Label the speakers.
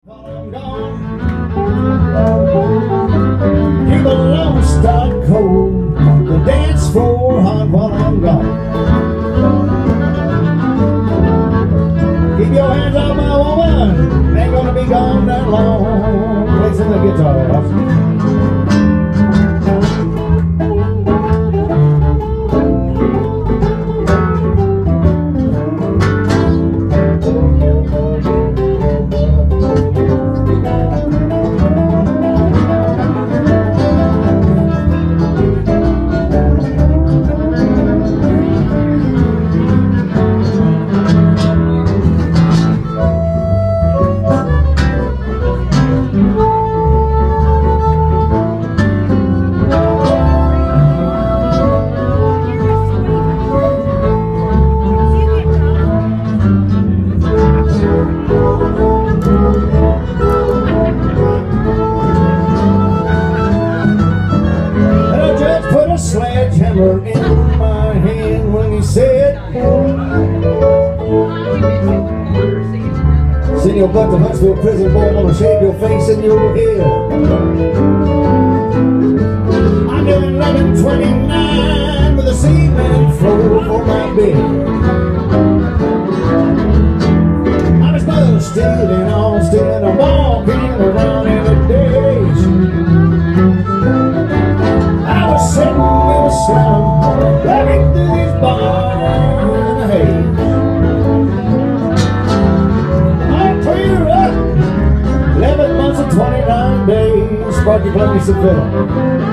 Speaker 1: I'm gone. You belong start cold. The dance floor hot while I'm gone. Keep your hands off my woman. Ain't gonna be gone that long. Play some of the guitar, Ross. Sledgehammer in my hand when he said, send your butt to Huntsville prison, boy, I'm gonna shave your face and your head. I'm doing 11:29 with a cement floor for my bed. I'm as much still in Austin, I'm walking around in a daze. Sitting in the sun, driving through these bars in the haze. I'm clear up, 11 months and 29 days. Sparky, play me some Phillips.